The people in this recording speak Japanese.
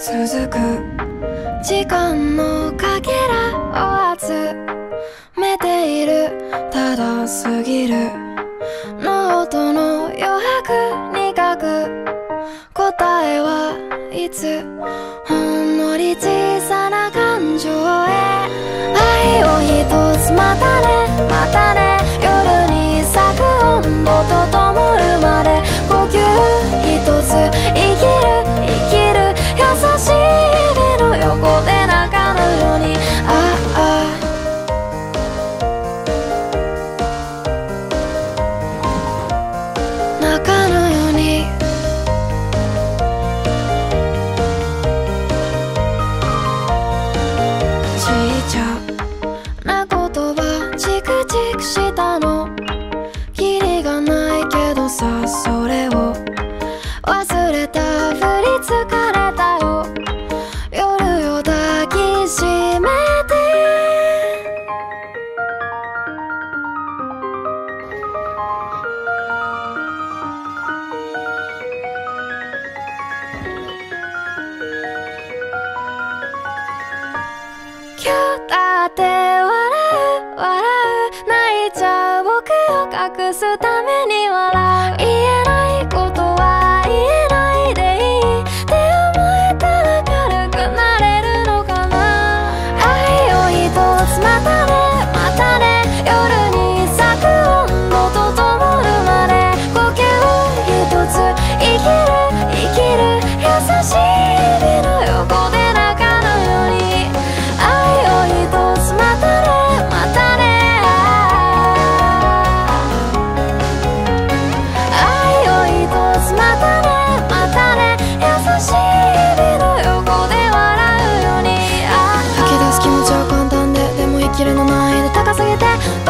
続く時間のかけらを集めている。ただ過ぎるノートの余白に書く答えはいつほんのり小さな感情へ愛を一つまたねまたね夜に咲く温度と灯るまで呼吸一つ生きる生きる優しい指の横で中のように中のようにちっちゃな言葉チクチクしたのキリがないけどさそれを忘れたふり疲れたよ夜よ抱きしめて今日だって笑う笑う泣いちゃう僕を隠すために笑う言えないことは言えないでいいって思えたら軽くなれるのかな愛を一つまたねまたね夜に咲く温度と灯るまで呼吸一つ生きる生きる優しい指の横で中のように愛を一つまたねまたね愛を一つまたねまたね優しい指の横で笑うように吐き出す気持ちは簡単ででも生きるの難易度高すぎて